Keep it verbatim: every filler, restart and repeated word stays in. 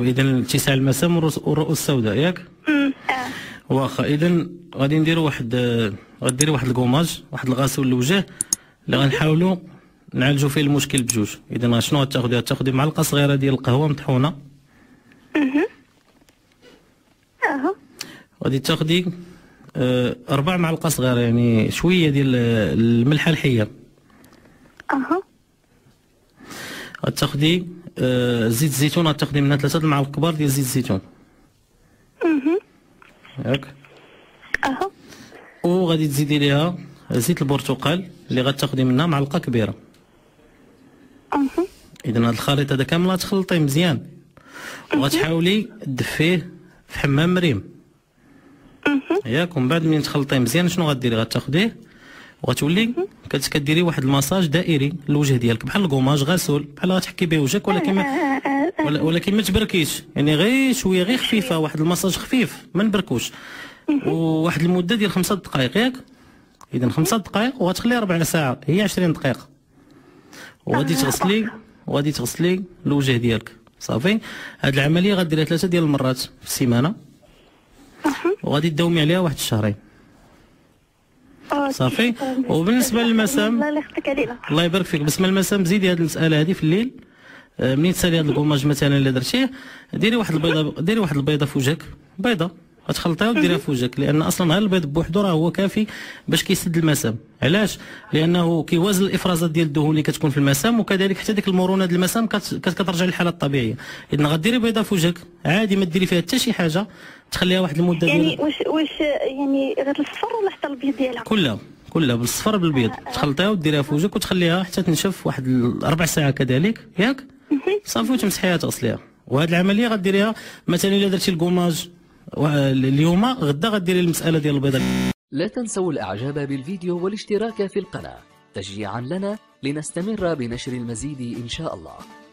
صافي. اذا اتساع المسام والرؤوس السوداء ياك؟ امم اه واخا. اذا غادي نديرو واحد غديري واحد الكوماج، واحد الغسول للوجه اللي غنحاولوا نعالجوا فيه المشكل بجوج. اذا شنو غتاخدي؟ غتاخدي معلقه صغيره ديال القهوه مطحونه. اها اها. غادي تاخدي أه اربع معالق صغيره، يعني شويه ديال الملحه الحيه. اها. غتاخدي أه زيت الزيتون، غتاخدي منها ثلاثه المعالق كبار ديال زيت الزيتون. اها ياك؟ اها. وغادي تزيدي ليها زيت البرتقال اللي غتاخدي منها معلقه كبيره. اها. اذا هاد الخليط هذا كامل غتخلطيه مزيان، وغتحاولي تدفيه في حمام مريم. ياك؟ ومن بعد ملي تخلطيه مزيان شنو غديري؟ غتاخديه وغتولي كديري واحد المساج دائري للوجه ديالك بحال الكوماج غسول، بحال غتحكي به وجهك، ولكن ما ولكن ما تبركيش، يعني غير شويه، غير خفيفه، واحد المساج خفيف ما نبركوش، وواحد المده ديال خمسة دقائق. ياك؟ اذا خمسة دقائق وغتخليها ربع ساعه، هي عشرين دقيقه، وغادي تغسلي وغادي تغسلي الوجه ديالك. صافي. هاد العمليه غديريها ثلاثه ديال المرات في السيمانه، وغادي تداومي عليها واحد الشهرين. صافي. وبالنسبه للمسام، الله يخليك علينا، الله يبارك فيك، بالنسبه للمسام زيدي هاد المساله هادي في الليل. منين تسالي هاد الكوماج مثلا اللي درتيه، ديري واحد البيضه، ديري واحد البيضه في وجهك، بيضه غتخلطيها وديريها في وجهك، لان اصلا غير البيض بوحدو راه هو كافي باش كيسد المسام. علاش؟ لانه كيوازن الافرازات ديال الدهون اللي كتكون في المسام، وكذلك حتى ديك المرونه ديال المسام كترجع للحاله الطبيعيه. اذا غديري بيضه في وجهك عادي، ما ديري فيها حتى شي حاجه، تخليها واحد المده ديال يعني واش واش يعني غير الصفر ولا حتى البيض ديالها؟ كلها كلها بالصفر بالبيض، تخلطيها وديريها في وجهك وتخليها حتى تنشف واحد ربع ساعه كذلك. ياك؟ صافي. وتمسحيها تغسليها. وهاد العمليه غديريها مثلا الا درتي الكوماج اليوم، غدا غديري المساله ديال البيضه. لا تنسوا الاعجاب بالفيديو والاشتراك في القناه تشجيعا لنا لنستمر بنشر المزيد ان شاء الله.